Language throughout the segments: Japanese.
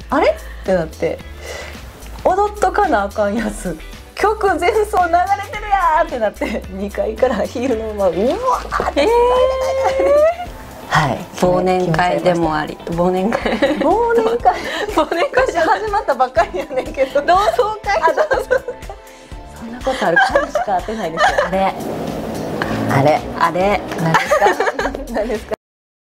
あれってなって、踊っとかなあかんやつ、曲前奏流れてるやーってなって、2階からヒールのままうわーって、はい、 忘年会でもあり、忘年会始まったばっかりやねんけど、 同窓会、 そんなことある回しか当てないですよ。あれ何ですか何ですか。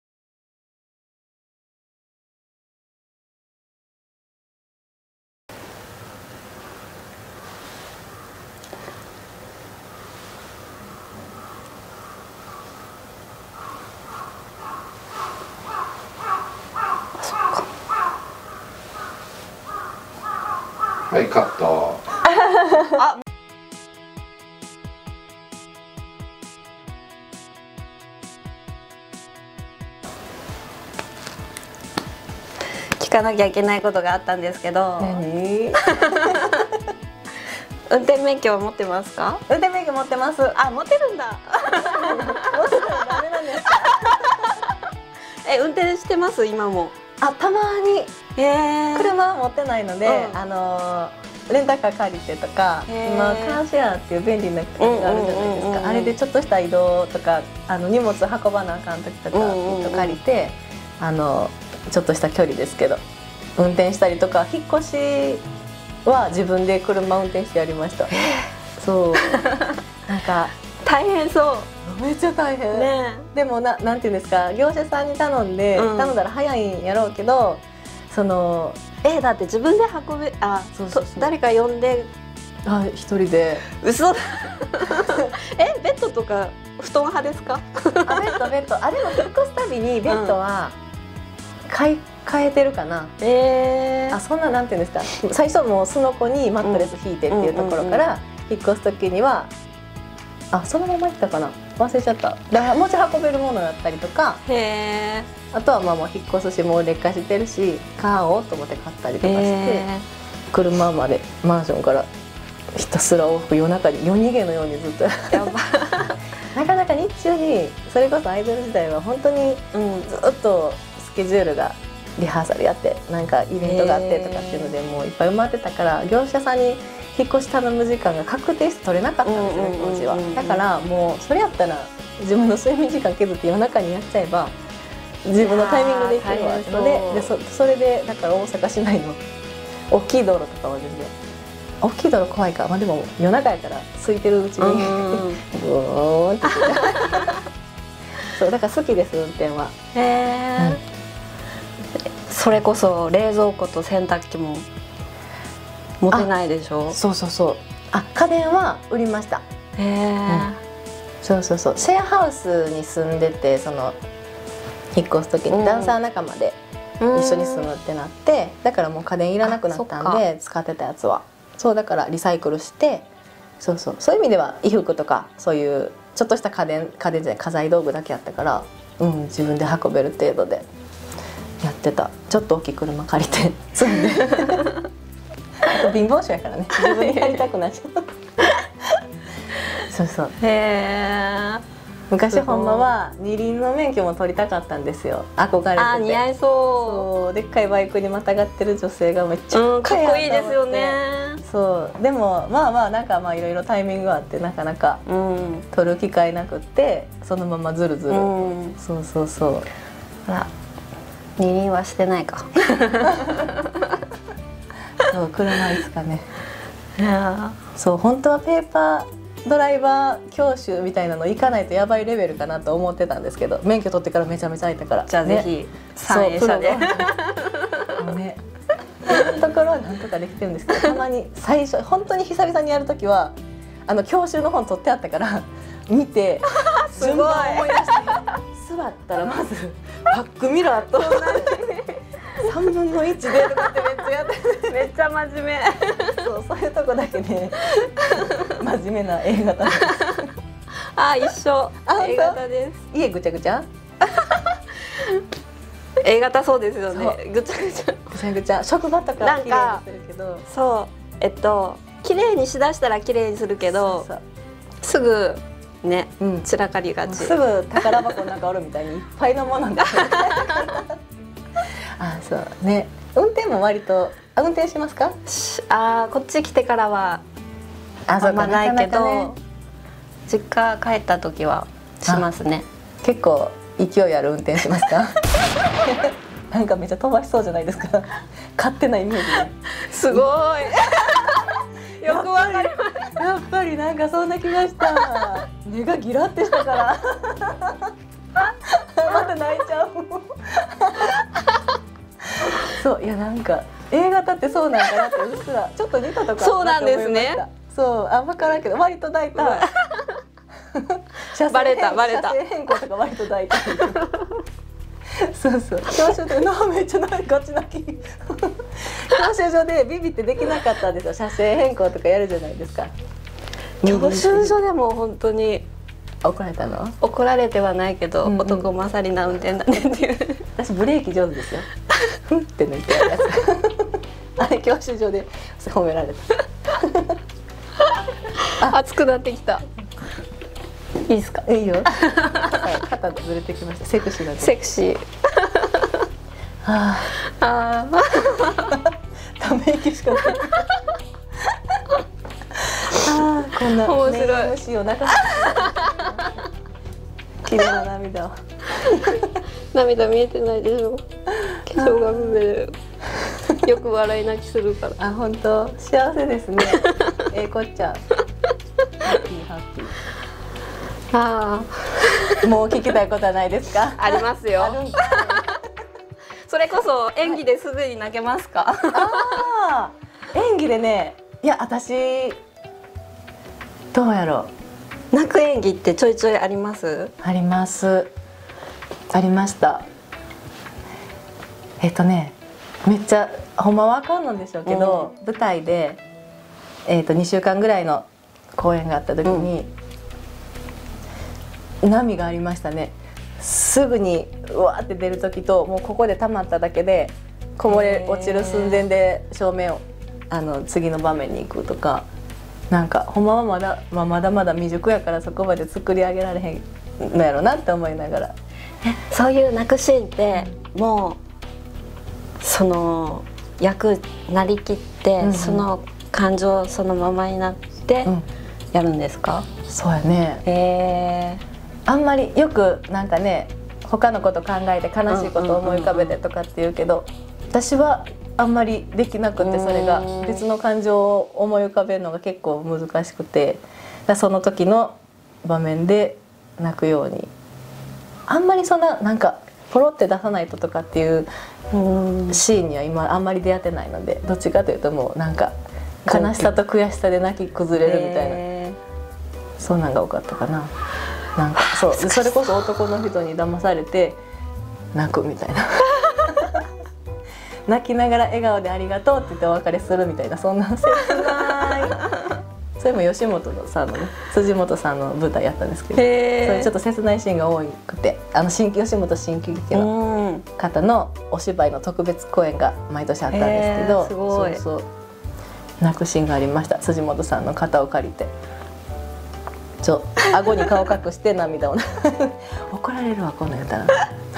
はい、カット。 あ、聞かなきゃいけないことがあったんですけど。 何？ 運転免許は持ってますか？ 運転免許持ってます。 あ、持ってるんだ。 持ってたらダメなんですか？ 運転してます今も？ あ、たまに。車は持ってないので、レンタカー借りてとか、今カーシェアっていう便利なのがあるじゃないですか。あれでちょっとした移動とか、荷物運ばなあかん時とか借りて、ちょっとした距離ですけど運転したりとか、引っ越しは自分で車運転してやりました。そうなんか大変そう。 めっちゃ大変ね。 でもなんていうんですか、業者さんに頼んだら早いんやろうけど、 だって自分で運べ、誰か呼んで、 一人で。 嘘だ。ベッドとか布団派ですか？ ベッドでも引っ越すたびにベッドは変えてるかな。そんななんていうんですか、最初もうすのこにマットレス引いてっていうところから引っ越す時にはそのまま行ったかな、忘れちゃった。だから持ち運べるものだったりとか、あとはもう引っ越すし、もう劣化してるし買おうと思って買ったりとかして、車までマンションからひたすら往復、夜中に夜逃げのようにずっとやばなかなか日中に、それこそアイドル時代は本当にずっとスケジュールがリハーサルやって、なんかイベントがあってとかっていうのでもういっぱい埋まってたから、業者さんに引っ越し頼む時間が確定して取れなかったんですよね、当時は。だからもうそれやったら自分の睡眠時間削って夜中にやっちゃえば自分のタイミングで行けるわので、それでだから大阪市内の大きい道路とかは全然、大きい道路怖いか、でも夜中やから空いてるうちにブーンってそうだから好きです、運転は。 それこそ冷蔵庫と洗濯機も持てないでしょ？ そう家電は売りました。そうシェアハウスに住んでて、引っ越す時にダンサー仲間で一緒に住むってなって、だからもう家電いらなくなったんで、使ってたやつはだからリサイクルして、そういう意味では衣服とかそういうちょっとした家電じゃない家財道具だけやったから、自分で運べる程度でやってた。ちょっと大きい車借りて住んで貧乏症やからね、自分でやりたくなっちゃう昔ほんまは二輪の免許も取りたかったんですよ、憧れてて。 似合いそう。 でっかいバイクにまたがってる女性がめっちゃかっこいいですよね。 でもなんかいろいろタイミングがあってなかなか取る機会なくって、そのままずるずる。 二輪はしてないか。 車いつかね。本当はペーパードライバー教習みたいなの行かないとやばいレベルかなと思ってたんですけど、免許取ってからめちゃめちゃ空いたから、 じゃあぜひ3円車でね、今のところはなんとかできてるんですけど、たまに最初本当に久々にやるときは教習の本取ってあったから見てすごい思い出して、座ったらまずバックミラーと3分の1でとかってめっちゃやってめっちゃ真面目。 そういうとこだけね真面目な A 型です。 一緒 A 型です。 家ぐちゃぐちゃ A 型そうですよね。ぐちゃぐちゃぐちゃぐちゃ、職場とかは綺麗にするけど、 綺麗にしだしたら綺麗にするけど、すぐね、散らかりがち。 すぐ宝箱の中おるみたいにいっぱいのものがそうね。 運転も割と運転しますか？ こっち来てからはあんまないけど、実家帰った時はしますね。 結構勢いある運転しますか？なんかめっちゃ飛ばしそうじゃないですか。勝手なイメージで。 すごい。よくわかります。 やっぱりなんかそんな気がした。目がギラってしたから。また泣いちゃう。そういやなんか映画だってそうなんかなってうっすらちょっと似たとこそうなんですね。 そう分からんけど割と大体。 バレた。 車線変更とか割と大体。そうそう。教習でめっちゃガチ泣き。教習所でビビってできなかったんですよ。車線変更とかやるじゃないですか。 教習所でも本当に怒られたの？ 怒られてはないけど、男勝りな運転だねっていう。 私ブレーキ上手ですよ。ふんって抜いてやるやつ。あれ教習所で褒められた。 熱くなってきた。いいですか？ いいよ。肩ずれてきました。セクシーな。 セクシー。 はあ。ため息しかない。こんな面白い。 虫を泣かせて。綺麗な涙を。 涙見えてないでしょ。化粧が不明で。よく笑い泣きするから。 あ、本当幸せですね。こっちゃん。ハッピーハッピー。もう聞きたいことはないですか？ ありますよ。それこそ演技ですでに泣けますか？ 演技でね、いや私どうやろう。泣く演技ってちょいちょいあります？ あります。ありました。めっちゃほんまはあかんのでしょうけど、舞台で2週間ぐらいの公演があった時に。波がありましたね。すぐにうわーって出る時と、もうここで溜まっただけでこぼれ落ちる寸前で照明を次の場面に行くとか、なんかほんまはまだまだ未熟やからそこまで作り上げられへんのやろなって思いながら。 そういう泣くシーンってもうその役なりきって、その感情そのままになってやるんですか？ そうやね。あんまりよくなんかね、他のこと考えて悲しいことを思い浮かべてとかって言うけど、私はあんまりできなくて、それが別の感情を思い浮かべるのが結構難しくて、その時の場面で泣くように、あんまりそんななんかポロって出さないととかっていうシーンには今あんまり出会ってないので、どっちかというともうなんか悲しさと悔しさで泣き崩れるみたいな、そんなんが多かったかな。なんかそれこそ男の人に騙されて泣くみたいな。泣きながら笑顔でありがとうって言ってお別れするみたいな、そんな切ない。それも吉本さんのね、辻本さんの舞台やったんですけど、それちょっと切ないシーンが多くて、吉本新喜劇の方のお芝居の特別公演が毎年あったんですけど、そう泣くシーンがありました。辻本さんの肩を借りて。顎に顔隠して涙を怒られるわこんなんやったら。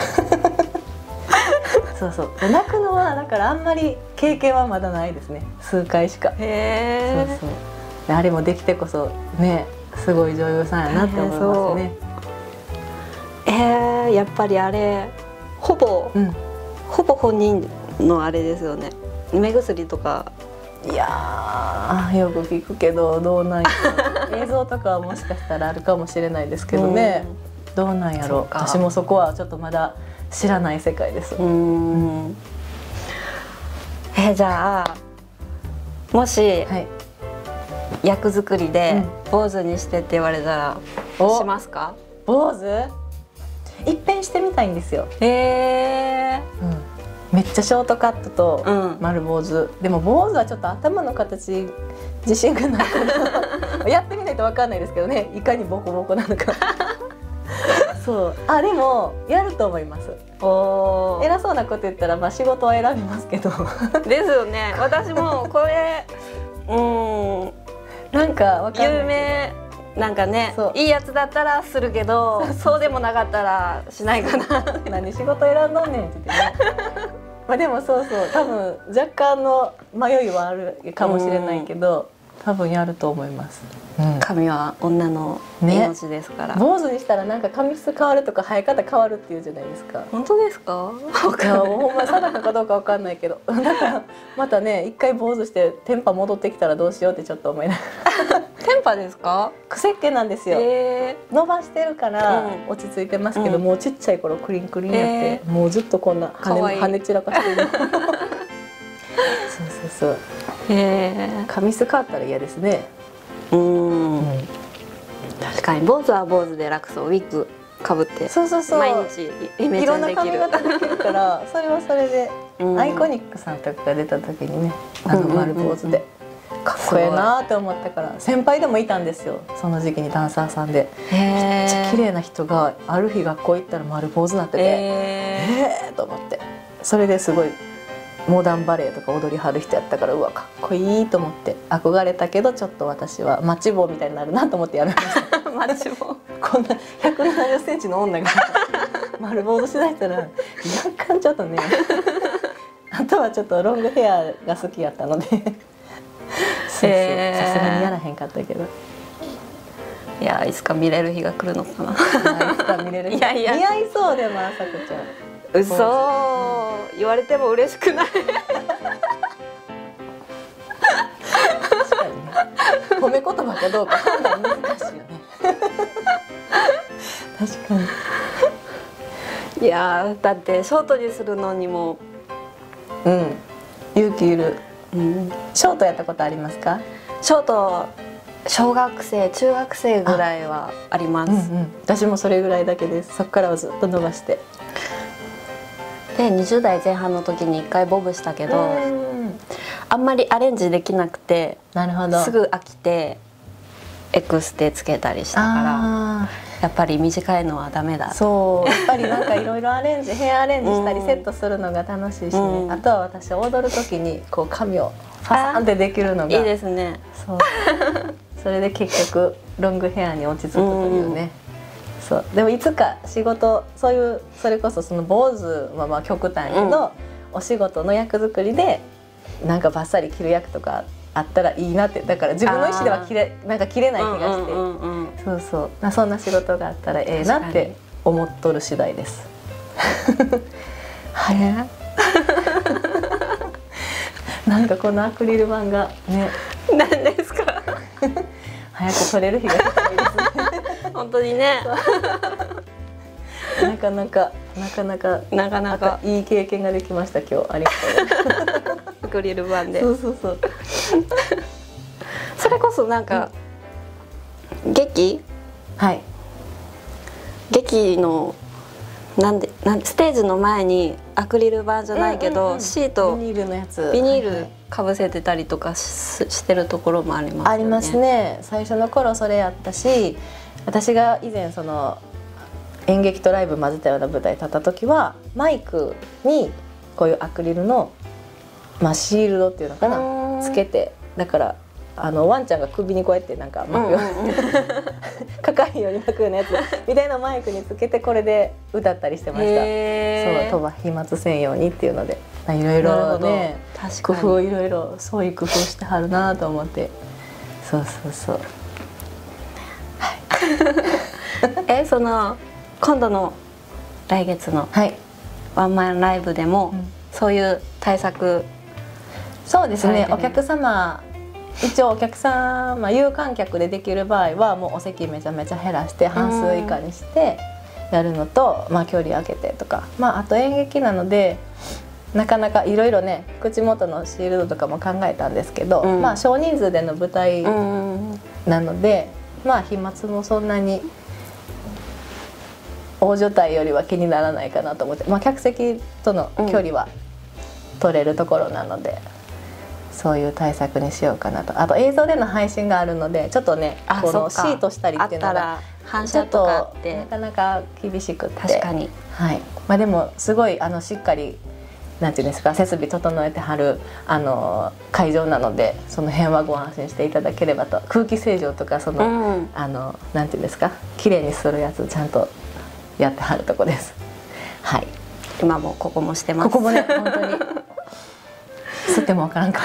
そう泣くのはだからあんまり経験はまだないですね。数回しか。あれもできてこそね、すごい女優さんやなって思いますね。 やっぱりあれほぼ本人のあれですよね。目薬とか。 いやよく聞くけどどうなんやろ。映像とかはもしかしたらあるかもしれないですけどね、どうなんやろ。私もそこはちょっとまだ知らない世界です。 じゃあもし、役作りで坊主にしてって言われたらしますか？ 坊主一変してみたいんですよ。めっちゃショートカットと丸坊主、でも坊主はちょっと頭の形自信がないからやってみないと分かんないですけどね、いかにボコボコなのか。でもやると思います。偉そうなこと言ったら仕事は選びますけど。 ですよね。私もこれなんか有名なんかね、いいやつだったらするけど、そうでもなかったらしないかな。 何仕事選んどんねんって言ってね。 まあでもそうそう、多分若干の迷いはあるかもしれないけど、多分やると思います。 髪は女の命ですから、 ね、坊主にしたらなんか髪質変わるとか生え方変わるっていうじゃないですか。 本当ですか？ いやほんま定かかどうかわかんないけど、だからまたね一回坊主してテンパ戻ってきたらどうしようってちょっと思いながら。 テンパですか？ 癖っ気なんですよ。伸ばしてるから落ち着いてますけど、もうちっちゃい頃クリンクリンやって、もうずっとこんな羽散らかしてる。そうそうそう。髪質変わったら嫌ですね。 確かに坊主は坊主で楽そう。ウィッグかぶってそうそうそう、 毎日イメチェンできる。 いろんな髪型できるからそれはそれで、アイコニックさんとかが出た時にね、丸坊主でかっこええなって思ったから、先輩でもいたんですよ、その時期にダンサーさんで。めっちゃ綺麗な人がある日学校行ったら丸坊主になってて、と思って、それですごいモダンバレエとか踊りはる人やったから、うわかっこいいと思って憧れたけど、ちょっと私はマッチ棒みたいになるなと思ってやめました。 マッチ棒こんな170センチの女が丸坊主しだしたら若干ちょっとねあとはちょっとロングヘアが好きやったのでそうそう、さすがにやらへんかったけど、 いやいつか見れる日が来るのかな。 いつか見れる日。似合いそうでもあさこちゃん。 嘘、言われても嬉しくない。 確かにね、褒め言葉かどうか判断難しいよね。確かに。 いやだってショートにするのにも勇気いる。ショートやったことありますか？ ショート小学生中学生ぐらいはあります。 私もそれぐらいだけです。そこからはずっと伸ばして。 で20代前半の時に1回ボブしたけど、あんまりアレンジできなくて、 なるほど、 すぐ飽きてエクステつけたりしたから、やっぱり短いのはダメだ。 そうやっぱりなんかいろいろアレンジヘアアレンジしたりセットするのが楽しいしね、あとは私踊る時にこう髪をファサンってできるのがいいですね。 そうそれで結局ロングヘアに落ち着くというね。そうでもいつか仕事、そういうそれこそその坊主はまあ極端やけど、お仕事の役作りでなんかバッサリ着る役とかあったらいいなって、だから自分の意思ではなんか着れない気がして、そうそう、そんな仕事があったらええなって思っとる次第です。はい。なんかこのアクリル板がね、 何ですか？ 早く取れる日が来たいですね。 本当にね。 なかなかいい経験ができました今日。ありがとう。 アクリル板で。 そうそう。 それこそなんか、劇のステージの前にアクリル板じゃないけど、シートビニールのやつ、 ビニールかぶせてたりとかしてるところもありますよね。 ありますね。最初の頃それやったし、私が以前その演劇とライブ混ぜたような舞台立った時はマイクにこういうアクリルの、シールドっていうのかなつけて、だからワンちゃんが首にこうやってなんか巻くようなかかるように巻くようなやつみたいなマイクにつけてこれで歌ったりしてました。そう、飛沫せんようにっていうので、いろいろね工夫いろいろそういう工夫してはるなと思って、そうそうそう。 その今度の来月のワンマンライブでも、そういう対策。 そうですね、お客様一応お客様有観客でできる場合はもうお席めちゃめちゃ減らして半数以下にしてやるのと、距離空けてとか、あと演劇なのでなかなかいろいろね口元のシールドとかも考えたんですけど、少人数での舞台なので、飛沫もそんなに大所帯よりは気にならないかなと思って、客席との距離は取れるところなので。そういう対策にしようかなと。あと映像での配信があるのでちょっとねこのシートしたりっていうのがちょっとなかなか厳しくって、 確かに、 でもすごいしっかりなんていうんですか、設備整えてはる会場なので、その辺はご安心していただければと。空気清浄とかその、なんていうんですか、綺麗にするやつちゃんとやってはるとこです。はい。 今もここもしてます。 ここもね本当に吸ってもわからんから。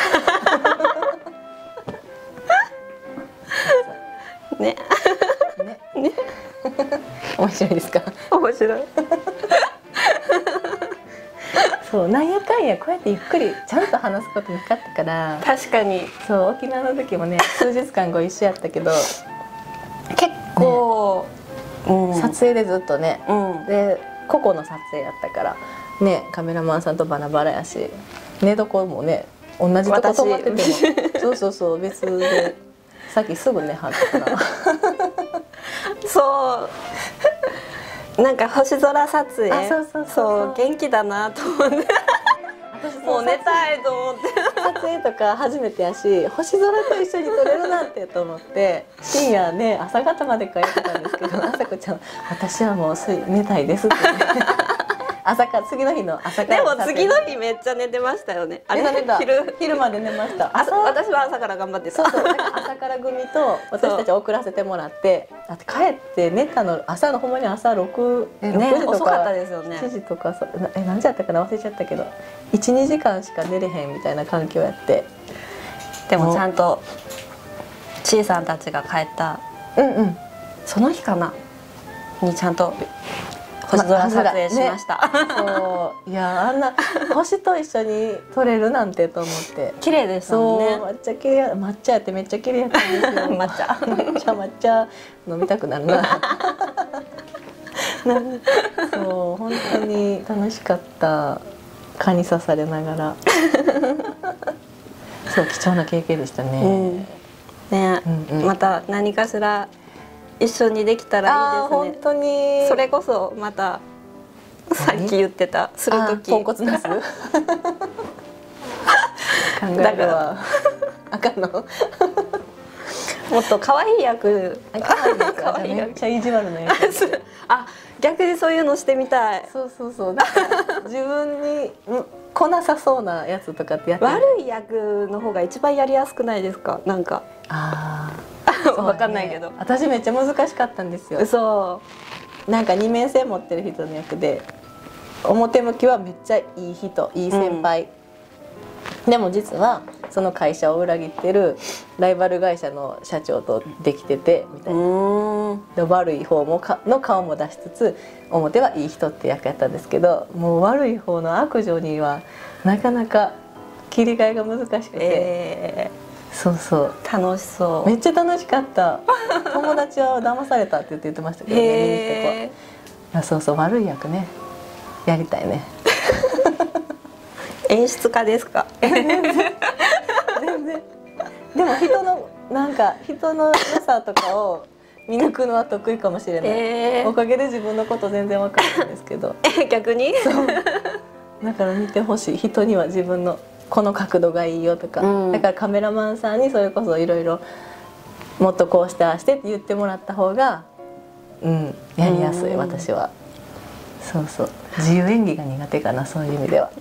ね。ね。面白いですか。 面白い。 そう、なんやかんやこうやってゆっくりちゃんと話すことなかったから。 確かに。 そう、沖縄の時もね数日間ご一緒やったけど結構、 ね、撮影でずっとね、で個々の撮影やったからね、カメラマンさんとバラバラやし、寝床もね同じとこ泊まっててもそうそうそう別で、さっきすぐ寝はったからそうなんか星空撮影、そう元気だなと思ってもう寝たいと思って撮影とか初めてやし、星空と一緒に撮れるなんてと思って深夜ね朝方まで帰ってたんですけど、朝子ちゃん私はもう寝たいですって朝から次の日の朝から。 でも次の日めっちゃ寝てましたよね。あれ昼まで寝ました。 私は朝から頑張ってた。 そうそう、朝から組と私たち送らせてもらって、だって帰って寝たの朝のほんまに朝6時とか遅かったですよね。 7時とか何時やったかな忘れちゃったけど、12時間しか寝れへんみたいな環境やって。 でもちゃんとちいさんたちが帰ったその日かなにちゃんと星空撮影しました。 そういや、あんな星と一緒に撮れるなんてと思って。 綺麗ですもんね。 めっちゃ綺麗、抹茶やってめっちゃ綺麗やったんですよ。抹茶飲みたくなるな。そう本当に楽しかった。蚊に刺されながら。そう貴重な経験でしたね。 ね、また何かしら一緒にできたらいいですね。 本当に。 それこそまたさっき言ってたする時。 ポンコツナス。考えるわ。あかんの。 もっと可愛い役。 可愛い役。めっちゃ意地悪な役。 あ、逆にそういうのしてみたい。 そうそうそう。自分に来なさそうなやつとかってやって。 悪い役の方が一番やりやすくないですか。なんか。わかんないけど、 私めっちゃ難しかったんですよ。そうなんか二面性持ってる人の役で、表向きはめっちゃいい人、いい先輩、でも実はその会社を裏切ってるライバル会社の社長とできててみたいな。で悪い方の顔も出しつつ表はいい人って役やったんですけど、もう悪い方の悪女にはなかなか切り替えが難しくて。そうそう、 楽しそう。 めっちゃ楽しかった。友達は騙されたって言ってましたけどね、見に来てこう。そうそう、悪い役ねやりたいね。 演出家ですか。 全然。でも人の良さとかを見抜くのは得意かもしれない、おかげで自分のこと全然分かるんですけど。 逆にそうだから見てほしい。人には自分のこの角度がいいよとか、だからカメラマンさんにそれこそいろいろもっとこうしてああしてって言ってもらった方が、やりやすい。私はそうそう、自由演技が苦手かな、そういう意味では。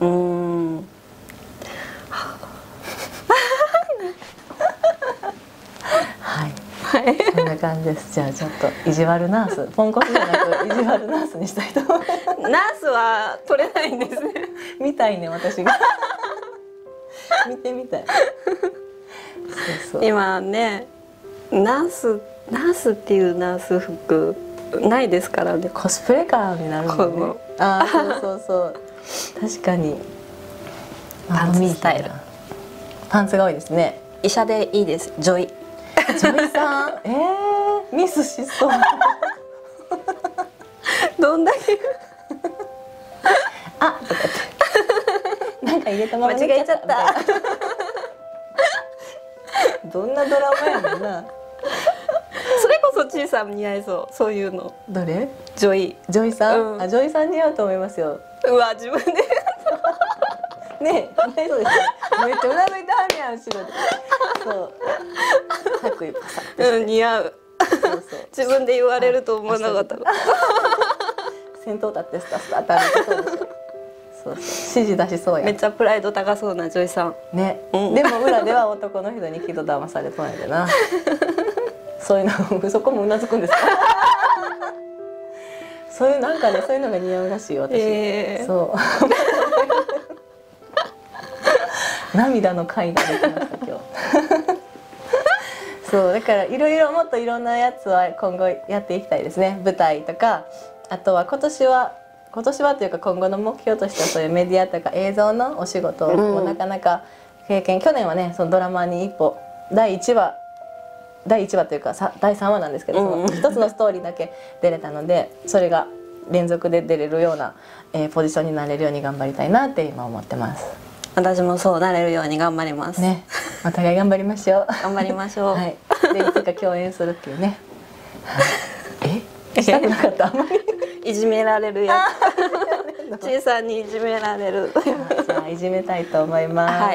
はい、そんな感じです。じゃあちょっと意地悪ナース、ポンコツじゃなく意地悪ナースにしたいと思います。 ナースは取れないんですね。 見たいね、私が。見てみたい。そうそう、 今ね、ナースっていうナース服ないですからね。 コスプレカーになるもんね。ああ、そうそうそう、確かに。 パンツスタイル。 パンツが多いですね。 医者でいいです。ジョイ。 ジョイさん、ミスしそう。 どんだけ。 あ、とかって。なんか入れたまま間違えちゃった。 どんなドラマやねんな。 それこそちいさん似合いそう、そういうの。 どれ？ ジョイ。 ジョイさん？ジョイさん似合うと思いますよ。 うわ、自分で。 ね、似合いそうですね。めっちゃうなずいてはるやん、後ろで。そう。白衣パサッ。 似合う。 そうそう。 自分で言われると思わなかった。 先頭立ってスタスタって歩いてそうでしょ。そうそう。指示出しそうやん。 めっちゃプライド高そうなジョイさん。 ね。でも裏では男の人にきっと騙されそうやでな。そういうの、そこもうなずくんですか。 そういうなんかね、そういうのが似合うらしいよ私。そう涙の回ができました今日。そうだからいろいろもっといろんなやつは今後やっていきたいですね。舞台とか、あとは今年はというか今後の目標としてはそういうメディアとか映像のお仕事もなかなか経験、去年はねそのドラマに一歩第1話というか第3話なんですけど、その一つのストーリーだけ出れたので、それが連続で出れるような、ポジションになれるように頑張りたいなって今思ってます。 私もそうなれるように頑張りますね。お互い頑張りましょう。 頑張りましょう。 はい。でいつか共演するっていうね。したくなかった。あんまりいじめられるやつ。ちいさんにいじめられる。 じゃあいじめたいと思います。はい。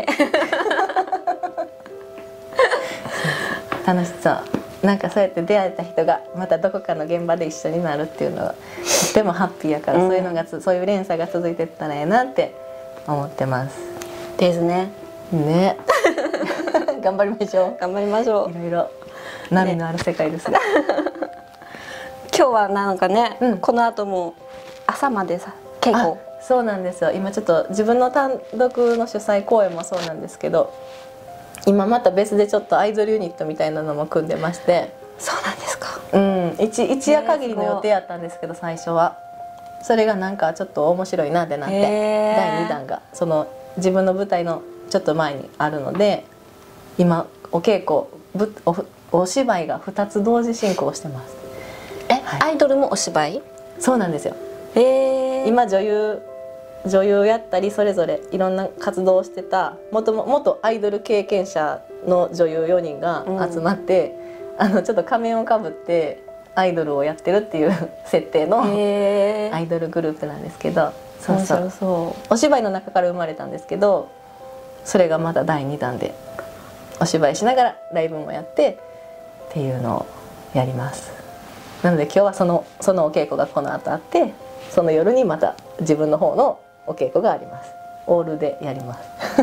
楽しそう。なんかそうやって出会えた人がまたどこかの現場で一緒になるっていうのはとてもハッピーやから、そういうのがそういう連鎖が続いていったらええなって思ってます。 ですね。 ね。頑張りましょう。 頑張りましょう。 いろいろ波のある世界ですね。 今日はなんかね、この後も朝までさ稽古。 そうなんですよ。今ちょっと自分の単独の主催公演もそうなんですけど、今また別でちょっとアイドルユニットみたいなのも組んでまして。 そうなんですか。 一夜限りの予定やったんですけど、最初はそれがなんかちょっと面白いなってなって、第2弾がその自分の舞台のちょっと前にあるので、今お稽古お芝居が2つ同時進行してます。 アイドルもお芝居？ そうなんですよ。今女優やったり、それぞれいろんな活動をしてた元アイドル経験者の女優4人が集まって、ちょっと仮面をかぶってアイドルをやってるっていう設定のアイドルグループなんですけど、そうお芝居の中から生まれたんですけど、それがまた第2弾でお芝居しながらライブもやってっていうのをやります。なので今日はそのお稽古がこの後あって、その夜にまた自分の方のお稽古があります。オールでやります。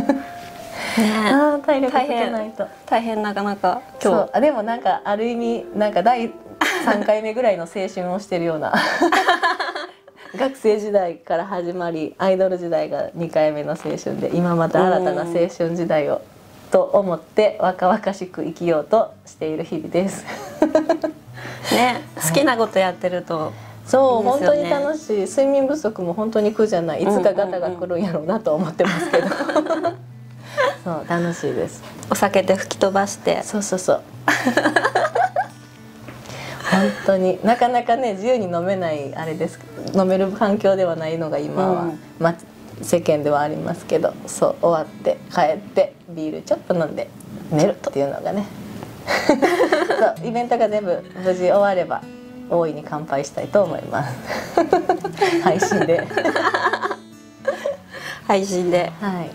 体力つけないと大変。なかなか今日でもなんかある意味なんか第3回目ぐらいの青春をしてるような学生時代から始まり、アイドル時代が2回目の青春で、今また新たな青春時代をと思って若々しく生きようとしている日々です。 ね、好きなことやってると、 そう本当に楽しい。睡眠不足も本当に苦じゃない。いつかガタが来るんやろうなと思ってますけど。そう楽しいです。 お酒で吹き飛ばして。 そう。本当になかなかね自由に飲めないあれです。飲める環境ではないのが今は、世間ではありますけど、そう終わって帰ってビールちょっと飲んで寝るっていうのがね。そうイベントが全部無事終われば大いに乾杯したいと思います。配信で。はい。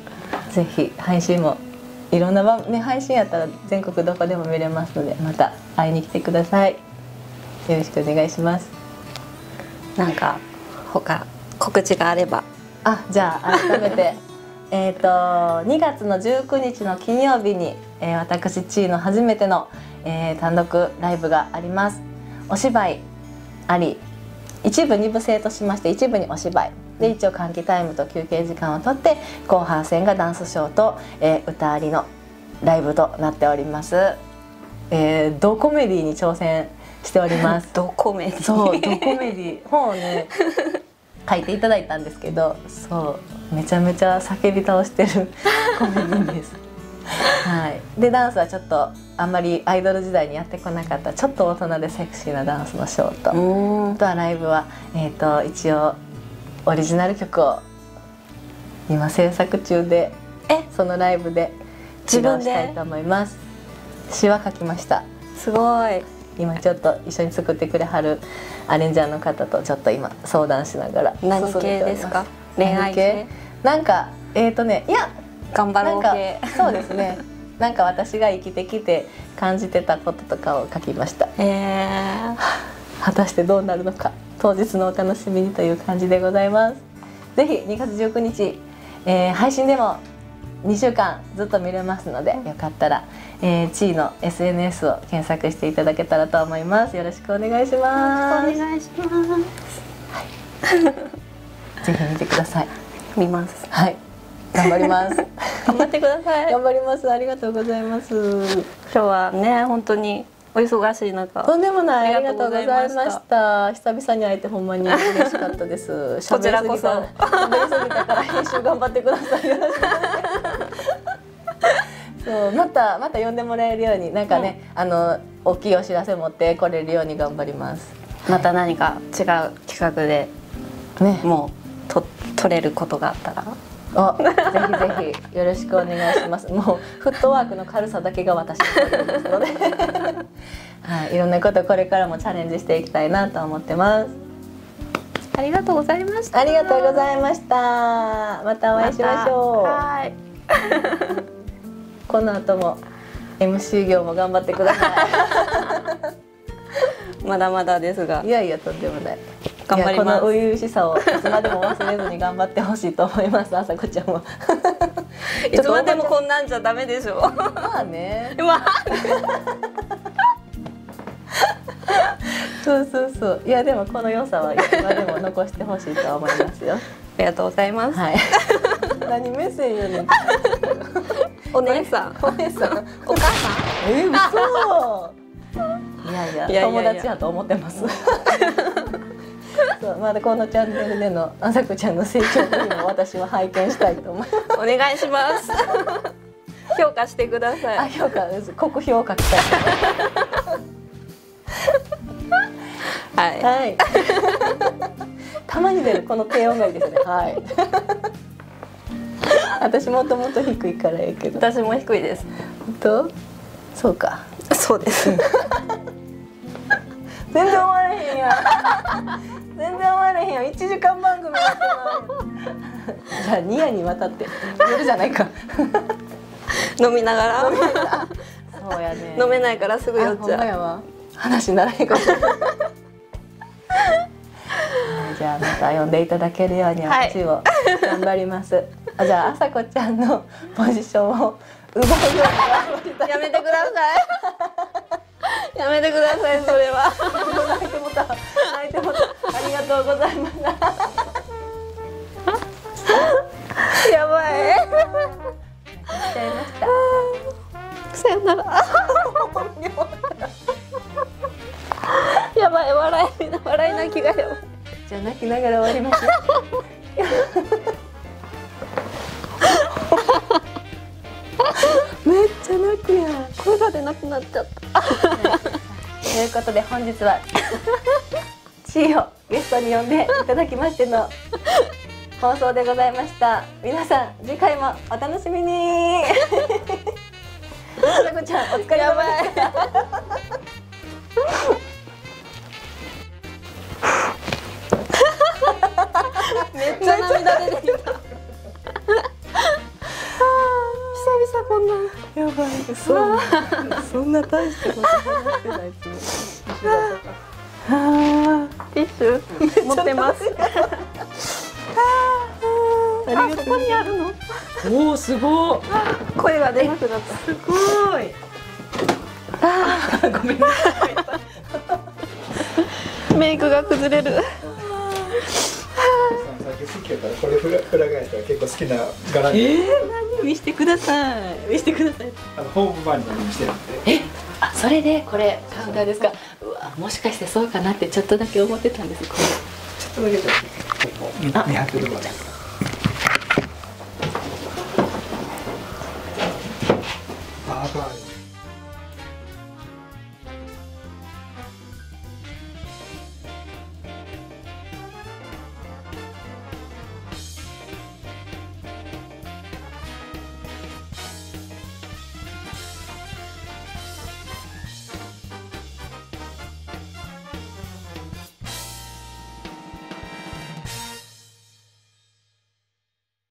ぜひ配信もいろんな配信やったら全国どこでも見れますので、また会いに来てください。よろしくお願いします。 なんか他告知があれば。 じゃあ改めて2月の19日の金曜日に、私ちーの初めての、単独ライブがあります。お芝居あり、一部2部制としまして、一部にお芝居で一応換気タイムと休憩時間をとって、後半戦がダンスショーと、歌ありのライブとなっております。ドコメディに挑戦しております。 ドコメディ。 そうドコメディ本をね書いていただいたんですけど、そうめちゃめちゃ叫び倒してるコメディです。はい。でダンスはちょっとあんまりアイドル時代にやってこなかったちょっと大人でセクシーなダンスのショーと、あとはライブは一応オリジナル曲を今制作中で、そのライブで披露したいと思います。詩は書きました。 すごい。 今ちょっと一緒に作ってくれはるアレンジャーの方とちょっと今相談しながら進めております。 何系ですか？恋愛系？ なんかいや頑張ろう系。 そうですね。なんか私が生きてきて感じてたこととかを書きました。果たしてどうなるのか当日のお楽しみにという感じでございます。ぜひ2月19日、配信でも2週間ずっと見れますので、よかったら、ちーの SNS を検索していただけたらと思います。よろしくお願いします。 お願いします。 ぜひ見てください。 見ます。 はい、頑張ります。 頑張ってください。 頑張ります。ありがとうございます。 今日はね、本当にお忙しい中。 とんでもない、ありがとうございました。久々に会えてほんまに嬉しかったです。 こちらこそ。 喋りすぎたから編集頑張ってください。よろしくお願いします。そう、また呼んでもらえるように、なんかね、大きいお知らせ持ってこれるように頑張ります。 また何か違う企画でね、 もう取れることがあったら。 ぜひぜひよろしくお願いします。もうフットワークの軽さだけが私ですので、はい、いろんなことこれからもチャレンジしていきたいなと思ってます。 ありがとうございました。 ありがとうございました。またお会いしましょう。 はい。 この後も MC 業も頑張ってください。まだまだですが。 いやいや、とんでもない。 頑張ります。 この初々しさをいつまでも忘れずに頑張ってほしいと思います。あさこちゃんも。 いつまでもこんなんじゃダメでしょ。 まあね。そう。いやでもこの良さはいつまでも残してほしいと思いますよ。 ありがとうございます。 はい。何目線やねん。 お姉さん、 お姉さん、 お母さん。 嘘。いや友達やと思ってます。そう、まだこのチャンネルでのあさこちゃんの成長ぶりも私は拝見したいと思います。 お願いします。評価してください。 あ、評価です。酷評価したい。はい。たまに出るこの低音がいいですね。はい。私もともと低いからやけど。 私も低いです。 本当？そうか。 そうです。 全然終われへんやん。全然終われへんやん。1時間番組やってない。じゃあ2夜にわたって夜じゃないか。 飲みながら。 そうやね。 飲めないからすぐ酔っちゃう。 話にならへんかもしれない。じゃあまた呼んでいただけるように私を頑張ります。じゃああさこちゃんのポジションを奪うように頑張りたい。 やめてください。やめてください、それは。 泣いてもた。ありがとうございました。 やばい。 しちゃいました。 さよなら。やばい、笑い泣きがやばい。 じゃあ泣きながら終わりましょう。めっちゃ泣くやん。 声が出なくなっちゃった。 ということで本日はちーをゲストに呼んでいただきましての放送でございました。皆さん次回もお楽しみに。あさこちゃんお疲れ様でした。 めっちゃ涙出てきた。久々こんな。 やばい。そんな大したこと話してないつも。 ティッシュ持ってます。あ、そこにあるの。 おお、すごい。 声が出なくなった。 すごい。ごめんなさい。メイクが崩れる。 好きやからこれ裏返したら結構好きな柄に。 何見してください。見してください。 ホームバンドにしてるんで。 あ、それでこれカウンターですか。うわ、もしかしてそうかなってちょっとだけ思ってたんです。これちょっとだけ200度まで。バーバー。